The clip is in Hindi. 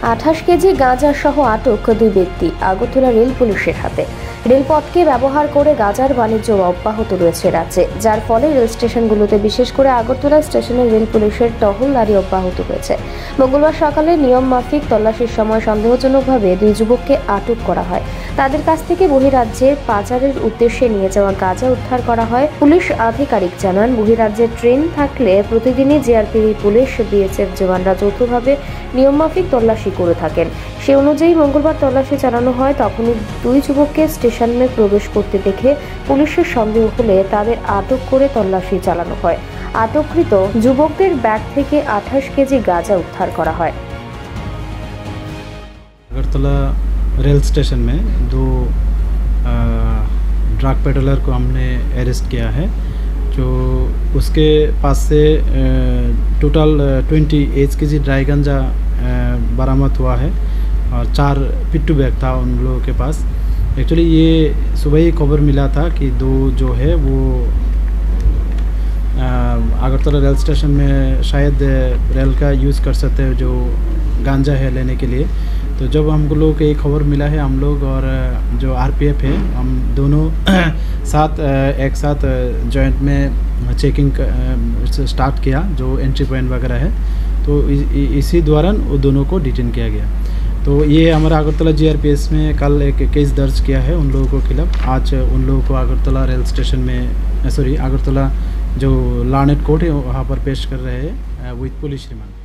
28 কেজি গাঁজা সহ আটক 2 ব্যক্তি আগরতলা রেল পুলিশের হাতে। রেলপথকে ব্যবহার করে গাঁজার বাণিজ্য অব্যাহত রয়েছে রাজ্যে, যার ফলে রেল স্টেশনগুলোতে বিশেষ করে আগরতলা স্টেশনে রেল পুলিশের টহলদারি অব্যাহত রয়েছে। মঙ্গলবার সকালে নিয়ম মাফিক তল্লাশির সময় সন্দেহজনকভাবে 2 যুবককে আটক করা হয়। তাদের কাছ থেকে বহিরাজ্যের পাচারের উদ্দেশ্যে নিয়ে যাওয়া গাঁজা উদ্ধার করা হয়। পুলিশ আধিকারিক জানান, বহিরাজ্যের ট্রেন থাকলে প্রতিদিনই জিআরপিএফ পুলিশ বিএসএফ জওয়ানরা যৌথভাবে নিয়ম মাফিক তল্লাশি করে থাকেন। সে অনুযায়ী মঙ্গলবার তল্লাশি চালানো হয়। তখনই 2 যুবককে স্টেশনে প্রবেশ করতে দেখে পুলিশের সন্দেহ হলে তাদের আটক করে তল্লাশি চালানো হয়। আটককৃত যুবকদের ব্যাগ থেকে 28 কেজি গাঁজা উদ্ধার করা হয়। আগরতলা रेल स्टेशन में 2 ड्रग पेडलर को हमने अरेस्ट किया है, जो उसके पास से टोटल 28 केजी ड्राई गांजा बरामद हुआ है और 4 पिट्टू बैग था उन लोगों के पास। एक्चुअली ये सुबह ही खबर मिला था कि 2 जो है वो আগরতলা रेल स्टेशन में शायद रेल का यूज़ कर सकते हैं जो गांजा है लेने के लिए। तो जब हम लोग को ये खबर मिला है, हम लोग और जो आरपीएफ है हम दोनों एक साथ जॉइंट में चेकिंग स्टार्ट किया, जो एंट्री पॉइंट वगैरह है। तो इसी दौरान वो दोनों को डिटेन किया गया। तो ये हमारा আগরতলা जीआरपीएस में कल एक केस दर्ज किया है उन लोगों के खिलाफ। आज उन लोगों को আগরতলা रेल स्टेशन में আগরতলা जो लानेट कोर्ट है वहाँ पर पेश कर रहे हैं विद पुलिस रिमांड।